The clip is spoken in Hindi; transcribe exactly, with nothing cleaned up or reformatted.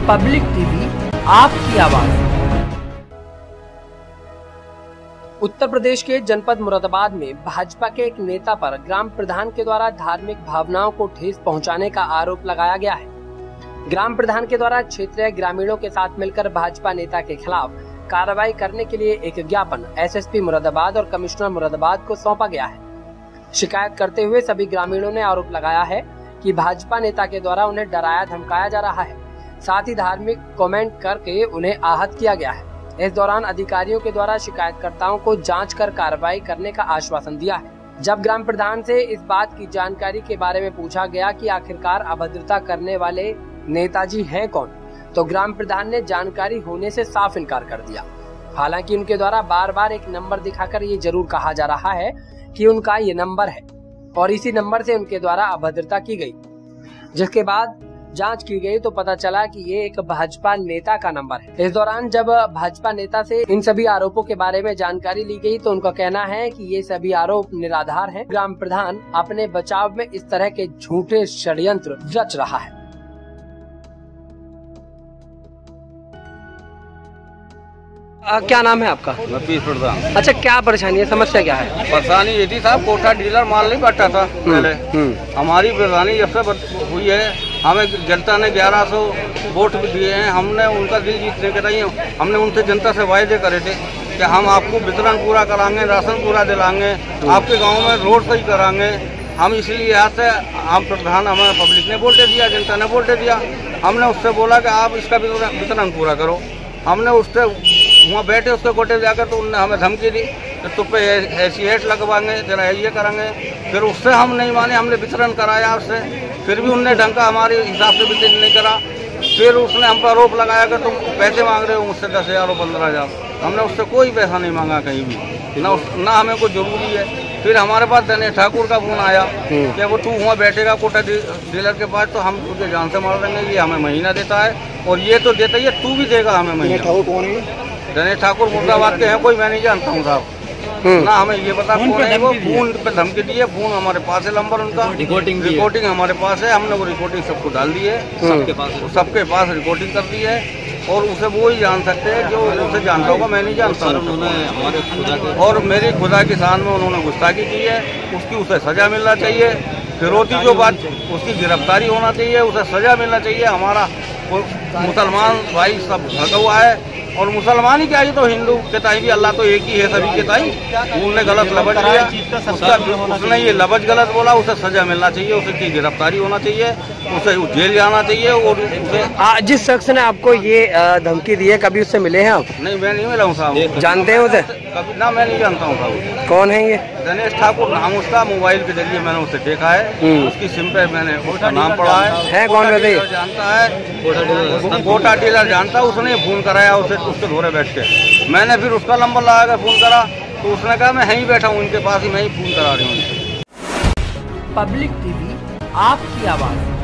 पब्लिक टीवी, आपकी आवाज। उत्तर प्रदेश के जनपद मुरादाबाद में भाजपा के एक नेता पर ग्राम प्रधान के द्वारा धार्मिक भावनाओं को ठेस पहुंचाने का आरोप लगाया गया है। ग्राम प्रधान के द्वारा क्षेत्रीय ग्रामीणों के साथ मिलकर भाजपा नेता के खिलाफ कार्रवाई करने के लिए एक ज्ञापन एसएसपी मुरादाबाद और कमिश्नर मुरादाबाद को सौंपा गया है। शिकायत करते हुए सभी ग्रामीणों ने आरोप लगाया है कि भाजपा नेता के द्वारा उन्हें डराया धमकाया जा रहा है, साथ ही धार्मिक कमेंट करके उन्हें आहत किया गया है। इस दौरान अधिकारियों के द्वारा शिकायतकर्ताओं को जांच कर कार्रवाई करने का आश्वासन दिया है। जब ग्राम प्रधान से इस बात की जानकारी के बारे में पूछा गया कि आखिरकार अभद्रता करने वाले नेताजी हैं कौन, तो ग्राम प्रधान ने जानकारी होने से साफ इनकार कर दिया। हालांकि उनके द्वारा बार बार एक नंबर दिखाकर ये जरूर कहा जा रहा है कि उनका ये नंबर है और इसी नंबर से उनके द्वारा अभद्रता की गई, जिसके बाद जांच की गई तो पता चला कि ये एक भाजपा नेता का नंबर है। इस दौरान जब भाजपा नेता से इन सभी आरोपों के बारे में जानकारी ली गई तो उनका कहना है कि ये सभी आरोप निराधार हैं। ग्राम प्रधान अपने बचाव में इस तरह के झूठे षड्यंत्र रच रहा है। आ, क्या नाम है आपका? नफीस प्रधान। अच्छा, क्या परेशानी है, समस्या क्या है? परेशानी ये थी साहब, कोटा डीलर माल नहीं बटा था पहले। हमारी परेशानी जब से हुई है, हमें जनता ने ग्यारह सौ वोट दिए हैं, हमने उनका दिल जीतने के लिए हमने उनसे जनता से वायदे करे थे कि हम आपको वितरण पूरा कराएंगे, राशन पूरा दिलाएंगे, आपके गाँव में रोड सही कराएंगे। हम इसलिए यहाँ से हम प्रधान हमें पब्लिक ने वोट दे दिया, जनता ने वोट दे दिया। हमने उससे बोला कि आप इसका वितरण पूरा करो। हमने उससे वहाँ बैठे उसके कोटे जाकर तो उनने हमें धमकी दी कि तुम पे ऐसी हेट लगवाएंगे, जरा ये करेंगे। फिर उससे हम नहीं माने, हमने वितरण कराया उससे, फिर भी उनने ढंग का हमारे हिसाब से वितरण नहीं करा। फिर उसने हम पर आरोप लगाया कि तुम पैसे मांग रहे हो मुझसे दस हज़ार और पंद्रह हज़ार। हमने उससे कोई पैसा नहीं मांगा कहीं भी, ना ना हमें कोई जरूरी है। फिर हमारे पास दिनेश ठाकुर का फोन आया कि वो तू वहाँ बैठेगा कोटा डीलर के पास तो हम तुझे जान से मार देंगे। ये हमें महीना देता है और ये तो देता ही है, तू भी देगा हमें महीना। ठाकुर कौन है? दिनेश ठाकुर मुरादाबाद के हैं, कोई मैं नहीं जानता हूँ साहब, ना हमें ये पता कौन है। वो फोन पे धमकी दी है, फोन हमारे पास है, नंबर उनका, रिकॉर्डिंग रिकॉर्डिंग हमारे पास है। हमने वो रिकॉर्डिंग सबको डाल दी है, सबके पास सबके पास रिकॉर्डिंग कर दी है और उसे वो ही जान सकते हैं जो उसे जानता होगा, मैं नहीं जानता। और मेरी खुदा की शान में उन्होंने गुस्ताखी की है, उसकी उसे सजा मिलना चाहिए। फिरौती जो बात, उसकी गिरफ्तारी होना चाहिए, उसे सजा मिलना चाहिए। हमारा मुसलमान भाई सब भगा हुआ है और मुसलमान ही क्या, ये तो हिंदू के ताई भी अल्लाह तो एक ही है सभी के ताई। उन्होंने गलत लफ्ज लिया, उसका उसने ये लफ्ज गलत बोला, उसे सजा मिलना चाहिए, उसे की गिरफ्तारी होना चाहिए, उसे जेल जाना चाहिए। और उसे जिस शख्स ने आपको ये धमकी दी है, कभी उससे मिले हैं आप? नहीं, मैं नहीं मिला हूँ साहब। जानते हैं उसे? कभी ना, मैं नहीं जानता हूँ साहब। कौन है ये? दिनेश ठाकुर नाम उसका, मोबाइल के जरिए मैंने उसे देखा है, उसकी सिम पे मैंने उसका नाम पढ़ा है। है कौन बताइए? जानता है, कोटा डीलर जानता है, उसने फोन कराया उसे उसके धोरे बैठ के। मैंने फिर उसका नंबर लगा कर फोन करा तो उसने कहा मैं यहीं बैठा हूँ उनके पास ही, मैं ही फोन करा रही हूँ। पब्लिक टीवी, आपकी आवाज।